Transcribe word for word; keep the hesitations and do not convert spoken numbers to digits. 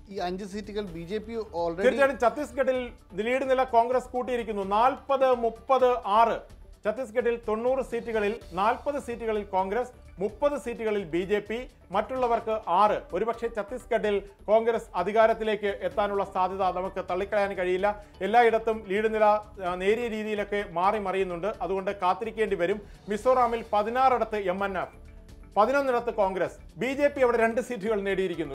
ഈ അഞ്ച് സീറ്റുകൾ ബി ജെ പി ഓൾറെഡി തീർച്ചയായും ഛത്തീസ്ഗഡിൽ ലീഡ് നില കോൺഗ്രസ് കൂട്ടിയിരിക്കുന്നു. നാൽപ്പത് മുപ്പത് ആറ് ഛത്തീസ്ഗഡിൽ തൊണ്ണൂറ് സീറ്റുകളിൽ നാൽപ്പത് സീറ്റുകളിൽ കോൺഗ്രസ്, മുപ്പത് സീറ്റുകളിൽ ബി ജെ പി, മറ്റുള്ളവർക്ക് ആറ്. ഒരുപക്ഷെ ഛത്തീസ്ഗഡിൽ കോൺഗ്രസ് അധികാരത്തിലേക്ക് എത്താനുള്ള സാധ്യത നമുക്ക് തള്ളിക്കളയാൻ കഴിയില്ല. എല്ലായിടത്തും ലീഡ് നില നേരിയ രീതിയിലൊക്കെ മാറി മറിയുന്നുണ്ട്. അതുകൊണ്ട് കാത്തിരിക്കേണ്ടി വരും. മിസോറാമിൽ പതിനാറിടത്ത് എം എൻ എഫ്, പതിനൊന്നിടത്ത് കോൺഗ്രസ്, ബി ജെ പി അവിടെ രണ്ട് സീറ്റുകൾ നേടിയിരിക്കുന്നു.